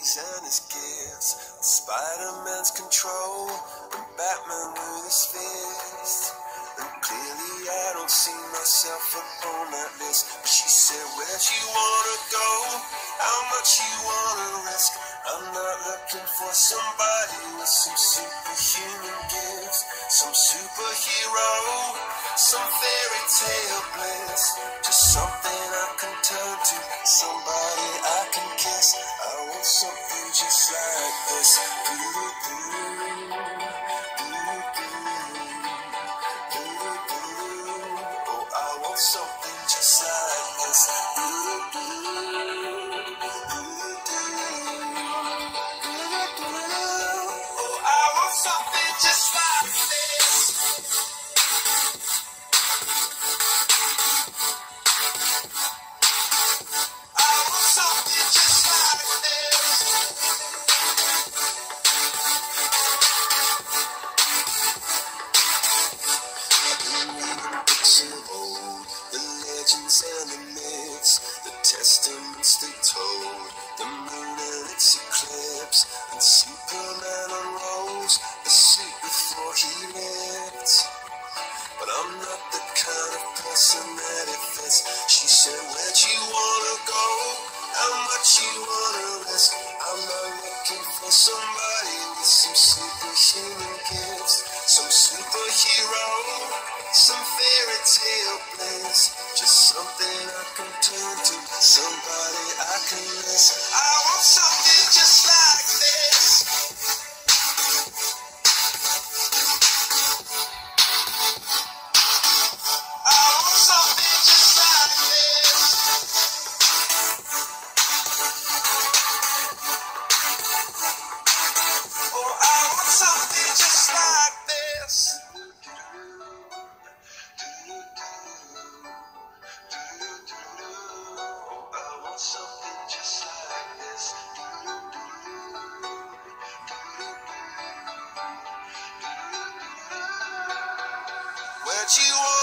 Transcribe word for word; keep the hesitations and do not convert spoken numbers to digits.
keys and his gifts, Spider-Man's control, and Batman with his fist. And clearly I don't see myself upon that list. But she said, where'd you wanna go? How much you wanna risk? I'm not looking for somebody with some superhuman gifts, some superhero, some fairy tale bliss. Just something I can turn to, somebody I can kiss. I want something just like this. Doo-doo-doo, doo-doo-doo. Oh, I want something just like this. Oh, I want something just like this. I want something just like this. Books of old, the legends and the myths, the testaments they told, the moon and its eclipse, and Superman unrolls the suit before he lived. But I'm not the kind of person that it fits. She said, where'd you wanna go? How much you wanna risk? I'm not looking for somebody with some superhuman gifts, some superhero, some fairy tale bliss. Just something I can turn to, somebody I can miss. I want something just like this. I want something just like this. Oh, I want something just like this. Oh, I want something just like this. Where'd you want